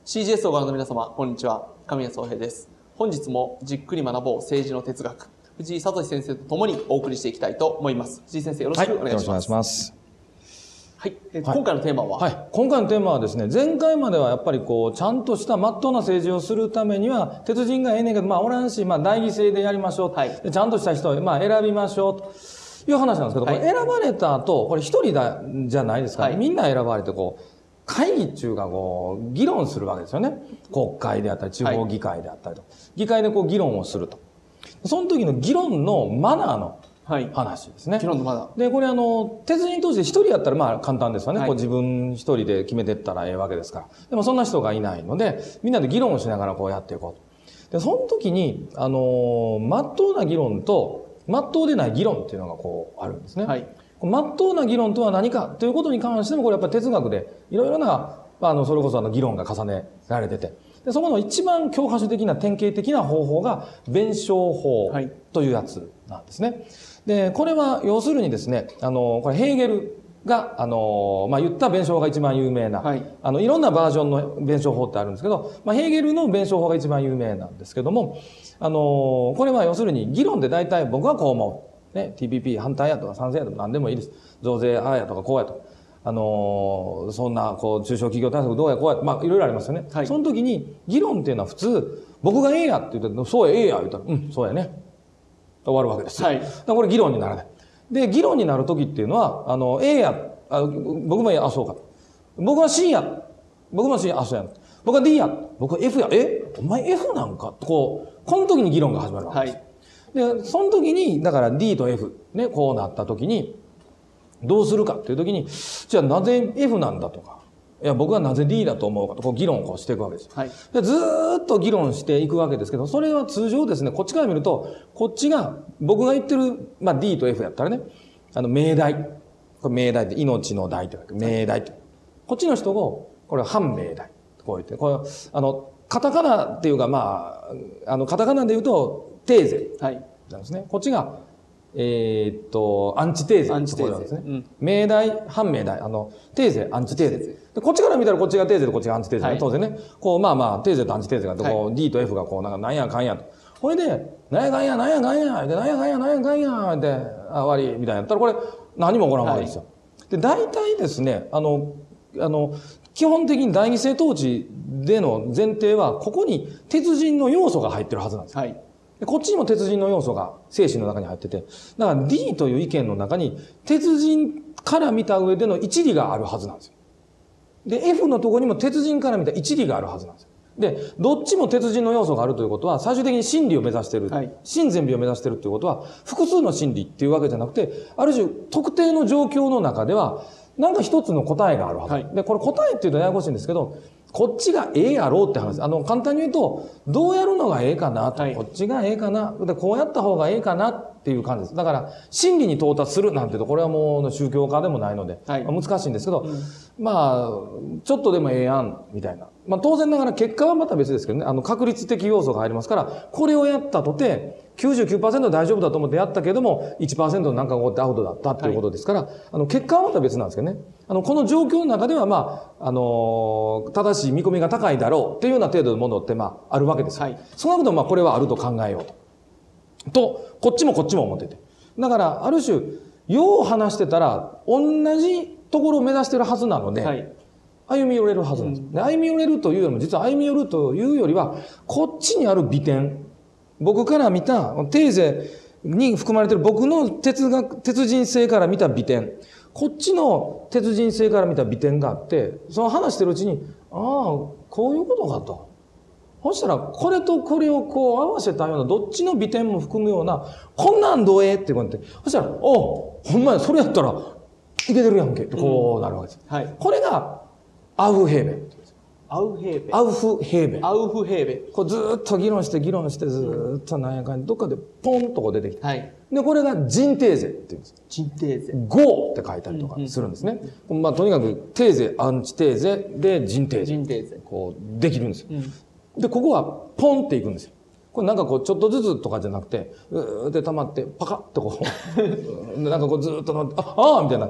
CGS をご覧の皆様、こんにちは。神谷宗平です。本日もじっくり学ぼう政治の哲学、藤井聡先生とともにお送りしていきたいと思います。藤井先生、よろしくお願いします。 よろしくお願いします。 はい。今回のテーマは、 今回のテーマはですね、前回まではやっぱりちゃんとした真っ当な政治をするためには、鉄人がええねんけど、おらんし、代議制でやりましょう。でちゃんとした人を、選びましょう。という話なんですけど、これ選ばれた後、これ一人じゃないですか。みんな選ばれて会議っていうか議論するわけですよね。国会であったり、地方議会であったりと。議会で議論をすると。その時の議論のマナーの話ですね。 議論のマナー。 で、これ鉄人同士で一人やったら簡単ですよね。自分一人で決めてったらええわけですから。でもそんな人がいないので、みんなで議論をしながらやっていこうと。で、その時に、真っ当な議論と、真っ当でない議論っていうのがあるんですね。真っ当な議論とは何かということに関しても、これやっぱり哲学でいろいろな、それこそ議論が重ねられてて、でそこの一番教科書的な典型的な方法が弁証法というやつなんですね。で、これは要するにですね、これヘーゲルが、言った弁証法が一番有名な、いろんなバージョンの弁証法ってあるんですけど、ヘーゲルの弁証法が一番有名なんですけども、これは要するに議論で大体僕はこう思う。ね、TPP 反対やとか賛成やとか何でもいいです。増税ああやとかこうやと。そんな、中小企業対策どうやこうや、いろいろありますよね。その時に、議論っていうのは普通、僕がええやって言って、そうや、ええや、言ったら、そうやね。終わるわけですよ。だからこれ議論にならない。で、議論になる時っていうのは、ええや、僕もええや、そうか。僕は C や。僕も C や、そうや。僕は D や。僕は F や。お前 F なんかこの時に議論が始まるわけです。で、その時に、だから D と F、ね、こうなった時に、どうするかっていう時に、じゃあなぜ F なんだとか、いや、僕はなぜ D だと思うかと、議論をしていくわけですよ。でずーっと議論していくわけですけど、それは通常ですね、こっちから見ると、こっちが、僕が言ってる、D と F やったらね、命題。これ命題って命の題というか、命題と。こっちの人を、これは反命題。こう言って、これ、カタカナっていうか、カタカナで言うと、テーゼなんですね。こっちが、アンチテーゼ。アンチテーゼですね。命題、反命題。テーゼ、アンチテーゼ。で、こっちから見たらこっちがテーゼでこっちがアンチテーゼね。当然ね。テーゼとアンチテーゼがD と F がなんやかんやと。これで、なんやかんや、なんやかんや、なんやかんや、なんやかんや、で、終わり、みたいなやったら、これ、何も起こらんわけですよ。で、大体ですね、基本的に代議制統治での前提は、ここに鉄人の要素が入ってるはずなんです。こっちにも鉄人の要素が精神の中に入ってて、だから D という意見の中に鉄人から見た上での一理があるはずなんですよ。で、F のところにも鉄人から見た一理があるはずなんですよ。で、どっちも鉄人の要素があるということは、最終的に真理を目指している。真善美を目指しているということは、複数の真理っていうわけじゃなくて、ある種特定の状況の中では、なんか一つの答えがあるはず。で、これ答えっていうとややこしいんですけど、こっちがええやろうって話。簡単に言うと、どうやるのがええかなと、こっちがええかな。で、こうやった方がええかなっていう感じです。だから、真理に到達するなんていうと、これはもう宗教家でもないので、難しいんですけど、ちょっとでもええやん、みたいな。当然ながら結果はまた別ですけどね、確率的要素が入りますから、これをやったとて、99% 大丈夫だと思ってやったけども、1% なんかこうやってアウトだったっていうことですから、結果はまた別なんですけどね。この状況の中では、正しい見込みが高いだろうっていうような程度のものって、あるわけです。そのことも、これはあると考えようと。こっちも思ってて。だから、ある種、よう話してたら、同じところを目指してるはずなので、歩み寄れるはずなんです。で、歩み寄れるというよりも、実は歩み寄るというよりは、こっちにある美点、僕から見た、テーゼに含まれている僕の鉄人性から見た美点、こっちの鉄人性から見た美点があって、その話してるうちに、ああ、こういうことかと。そしたら、これとこれを合わせたような、どっちの美点も含むような、こんなんどうえって言って、そしたら、ほんまや、それやったら、いけてるやんけってこうなるわけです。これが、アウフヘーベン。 アウフヘーベン。 アウフヘーベン。 アウフヘーベン。 こうずーっと議論して、ずーっとなんやかんや、どっかでポンと出てきて。で、これが人テーゼって言うんです。 人テーゼ。 ゴーって書いたりとかするんですね。とにかく、テーゼ、アンチテーゼで人テーゼ。 人テーゼ。 できるんですよ。で、ここはポンっていくんですよ。これなんかちょっとずつとかじゃなくて、で溜まって、パカッとなんかずーっとああみたいな。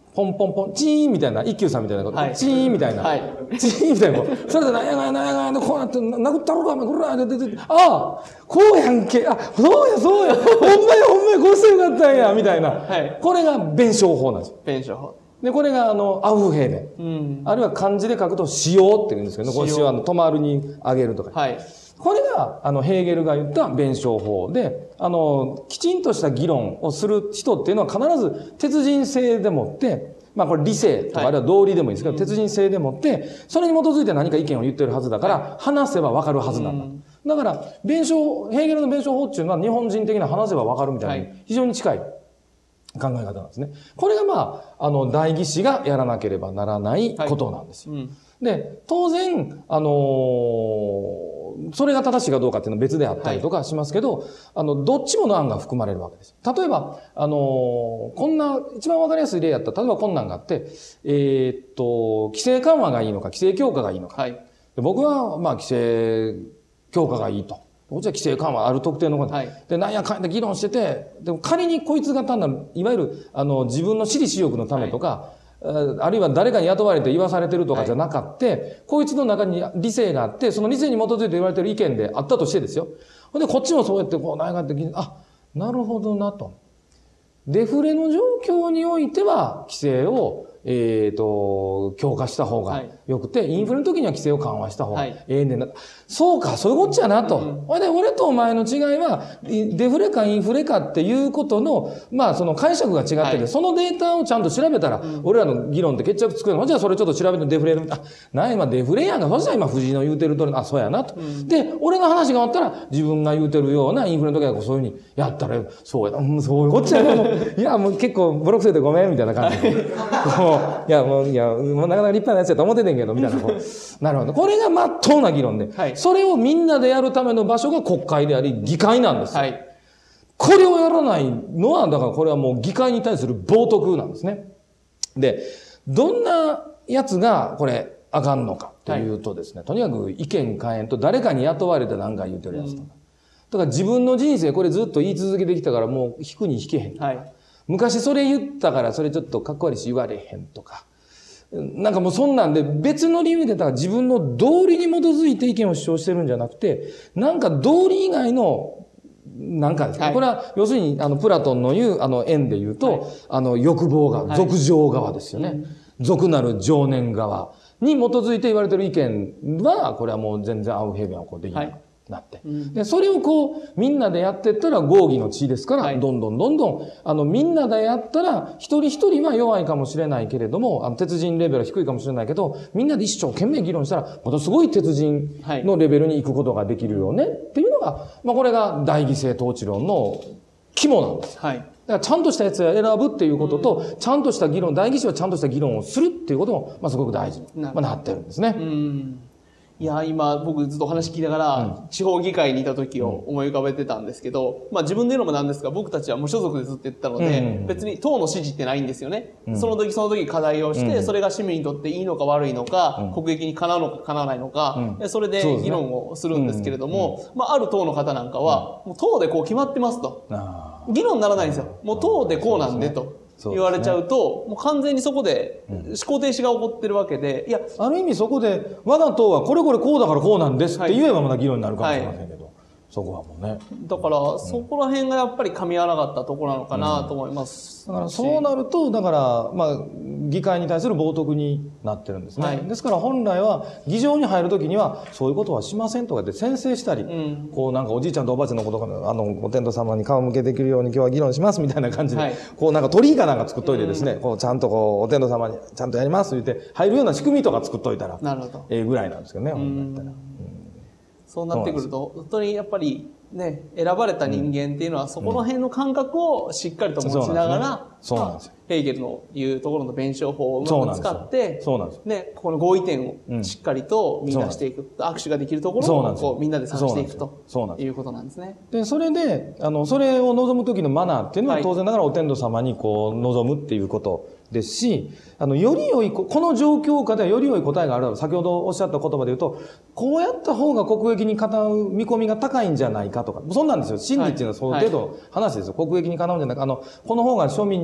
ポンポンポン、チーンみたいな、一休さんみたいなこと、 はいチーンみたいな、 はい。 チーンみたいな、それでなんやがやなんやがやこうなって、殴ったろか、こら、ああ、こうやんけ、あ、そうや、ほんまや、こうしてよかったんや、みたいな。 はい。 これが弁証法なんですよ。 弁証法。 で、これが、アウフヘーベン。 うん。 あるいは漢字で書くと、使用って言うんですけど、これ使用止まるにあげるとか。 はい。 これが、ヘーゲルが言った弁証法で、きちんとした議論をする人っていうのは必ず鉄人性でもって、まあこれ理性とか、あるいは道理でもいいですけど、鉄人性でもって、それに基づいて何か意見を言ってるはずだから、話せばわかるはずなんだ。だから、ヘーゲルの弁証法っていうのは日本人的な話せばわかるみたいな、非常に近い考え方なんですね。これがまあ、代議士がやらなければならないことなんですよ。で、当然、それが正しいかどうかっていうのは別であったりとかしますけど、どっちもの案が含まれるわけです。例えば、こんな、一番わかりやすい例やったら、例えばこんなんがあって、規制緩和がいいのか、規制強化がいいのか。で僕は、まあ、規制強化がいいと。こっちは規制緩和ある特定のこと。で、なんやかんや議論してて、でも仮にこいつが単なる、いわゆる、自分の私利私欲のためとか、あるいは誰かに雇われて言わされてるとかじゃなかって、こいつの中に理性があって、その理性に基づいて言われてる意見であったとしてですよ。ほんで、こっちもそうやってこう、なんやかって、あ、なるほどなと。デフレの状況においては、規制を、強化した方が良くて、インフレの時には規制を緩和した方がええねんな。そうか、そういうこっちゃなと。ほいで、俺とお前の違いは、デフレかインフレかっていうことの、まあ、その解釈が違ってて、そのデータをちゃんと調べたら、俺らの議論って決着つくの。じゃあそれちょっと調べてデフレ、今デフレやんか。そしたら今藤井の言うてる通り、そうやなと。で、俺の話が終わったら、自分が言うてるようなインフレの時はそういうふうにやったら、そうやな、そういうこっちゃな。いや、もう結構ブロックせいてごめん、みたいな感じで。いや、もうなかなか立派なやつやと思っててんけど、みたいな。なるほど。これが真っ当な議論で、それをみんなでやるための場所が国会であり、議会なんですよ。これをやらないのは、だからこれはもう議会に対する冒涜なんですね。で、どんなやつがこれあかんのかっていうとですね、とにかく意見変えんと誰かに雇われて何か言うてるやつとか。だから自分の人生これずっと言い続けてきたからもう引くに引けへん。昔それ言ったからそれちょっとかっこ悪いし言われへんとか。なんかもうそんなんで別の理由でだから自分の道理に基づいて意見を主張してるんじゃなくて、なんか道理以外のなんかですね。これは要するにプラトンの言う円で言うと、欲望側、俗情側ですよね。俗なる情念側に基づいて言われてる意見は、これはもう全然アウフヘーベンはこうできない。なって。で、それをこう、みんなでやってったら合議の地ですから、どんどん、みんなでやったら、一人一人は弱いかもしれないけれども、鉄人レベルは低いかもしれないけど、みんなで一生懸命議論したら、ものすごい鉄人のレベルに行くことができるよね、っていうのが、まあこれが代議制統治論の肝なんです。だからちゃんとしたやつを選ぶっていうことと、ちゃんとした議論、代議士はちゃんとした議論をするっていうことも、まあすごく大事に、なってるんですね。 いや、今僕ずっとお話聞きながら、地方議会にいた時を思い浮かべてたんですけど、まあ自分で言うのもなんですが、僕たちは無所属でずっと言ってたので、別に党の指示ってないんですよね。その時その時課題をして、それが市民にとっていいのか悪いのか、国益にかなうのかかなわないのか、それで議論をするんですけれども、まあある党の方なんかは、もう党でこう決まってますと。議論にならないんですよ。もう党でこうなんでと。言われちゃうと、もう完全にそこで思考停止が起こってるわけで、いや、 ある意味そこで、我が党はこれこれこうだからこうなんですって言えばまだ議論になるかもしれませんけど、そこはもうね。 だから、そこら辺がやっぱり噛み合わなかったところなのかなと思います。 だからそうなると、だから、まあ、議会に対する冒涜になってるんですね。ですから本来は、議場に入るときには、そういうことはしませんとかで宣誓したり、こうなんかおじいちゃんとおばあちゃんのことから、ご天道様に顔向けできるように今日は議論しますみたいな感じで、こうなんか鳥居かなんか作っといてですね、こうちゃんとこう、お天道様にちゃんとやりますって言って、入るような仕組みとか作っといたら、ぐらいなんですけどね、本来だったら。 そうなってくると、本当にやっぱりね、選ばれた人間っていうのはそこの辺の感覚をしっかりと持ちながら、ヘーゲルの言うところの弁証法をうまく使って、ね、ここの合意点をしっかりと見出していく。握手ができるところをこうみんなで探していくということなんですね。 で、それで、それを望む時のマナーっていうのは当然ながらお天道様にこう望むっていうことですし、より良い、この状況下ではより良い答えがある。先ほどおっしゃった言葉で言うと、こうやった方が国益にかなう見込みが高いんじゃないかとか、そんなんですよ。真理っていうのはその程度話ですよ。国益にかなうんじゃないか。この方が庶民に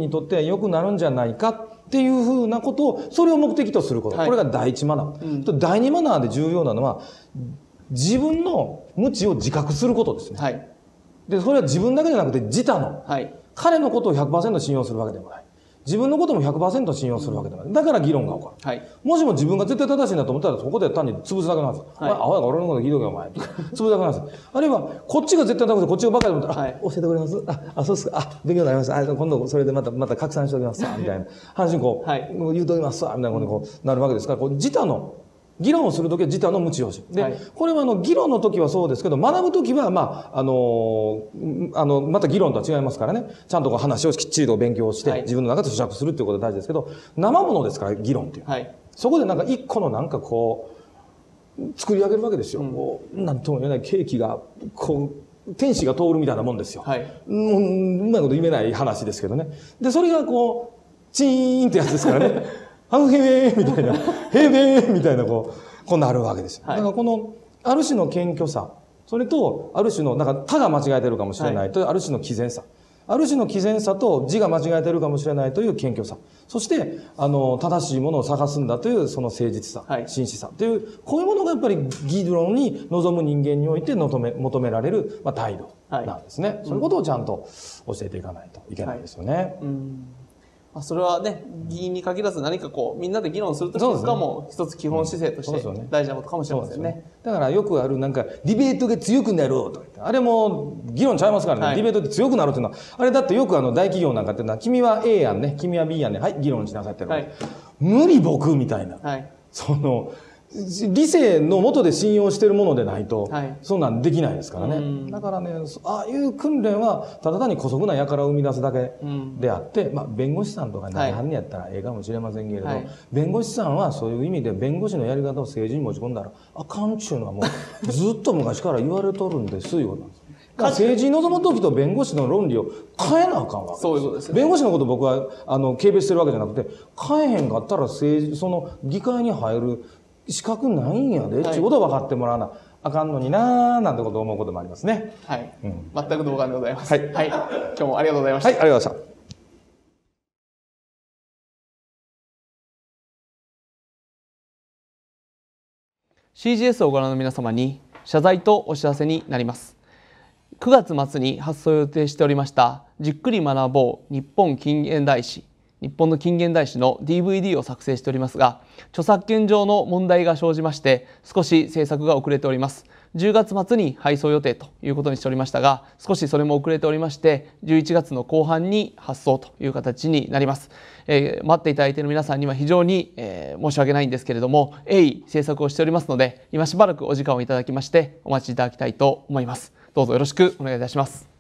にとって良くなるんじゃないかっていうふうなことを、それを目的とすること。これが第一マナー。第二マナーで重要なのは、自分の無知を自覚することですね。で、それは自分だけじゃなくて自他の。彼のことを 100% 信用するわけでもない。自分のことも 100% 信用するわけでもない。だから議論が起こる。もしも自分が絶対正しいんだと思ったら、そこで単に潰すだけなんです。お前、アホやから俺のこと聞いとけお前。潰すだけなんです。あるいは、こっちが絶対正しくて、こっちがバカで思ったら、教えてくれますそうっすか。勉強になりました。今度それでまた拡散しておきます。みたいな。話に言うときます。みたいなことにこうなるわけですから、自他の、議論をするときは自他の無知を知る。で、これは議論のときはそうですけど、学ぶときは、また議論とは違いますからね。ちゃんと話をきっちりと勉強して、自分の中で咀嚼するっていうことが大事ですけど、生ものですから、議論っていう。そこで一個の作り上げるわけですよ。なんとも言えないケーキが、天使が通るみたいなもんですよ。うまいこと言えない話ですけどね。で、それがチーンってやつですからね。へべーみたいな、へべーみたいな、こうなるわけですよ。だからある種の謙虚さ、それと、ある種の、他が間違えてるかもしれないという、ある種の毅然さ。ある種の毅然さと、自が間違えてるかもしれないという謙虚さ。そして、正しいものを探すんだという、その誠実さ、真摯さという、こういうものがやっぱり議論に臨む人間において求められる、態度なんですね。そういうことをちゃんと教えていかないといけないですよね。 それはね、議員に限らず何かみんなで議論するときとかも一つ基本姿勢として大事なことかもしれませんね。 だからよくあるディベートが強くなろうとか言って、あれも議論ちゃいますからね、ディベートで強くなるっていうのは、あれだってよく大企業なんかっていうのは、君は A やんね、君は B やんね、はい、議論しなさいって。無理僕みたいな。理性のもとで信用してるものでないと、そんなんできないですからね。だからね、ああいう訓練は、ただ単に姑息な輩を生み出すだけであって、弁護士さんとかに何やったらええかもしれませんけれど、弁護士さんはそういう意味で弁護士のやり方を政治に持ち込んだら、あかんっちゅうのはもう、ずっと昔から言われとるんですよ。政治に臨むときと弁護士の論理を変えなあかんわけです。 そういうことですね。 弁護士のこと僕は、軽蔑してるわけじゃなくて、変えへんかったら議会に入る資格ないんやで、っていうことを分かってもらわなあかんのになーなんてことを思うこともありますね。 全く同感でございます。今日もありがとうございました。 ありがとうございました。 CGS をご覧の皆様に謝罪とお知らせになります。9月末に発送を予定しておりましたじっくり学ぼう日本近現代史、日本の近現代史の DVD を作成しておりますが、著作権上の問題が生じまして少し制作が遅れております。10月末に配送予定ということにしておりましたが、少しそれも遅れておりまして11月の後半に発送という形になります。待っていただいている皆さんには非常に、申し訳ないんですけれども、鋭意制作をしておりますので、今しばらくお時間をいただきましてお待ちいただきたいと思います。どうぞよろしくお願いいたします。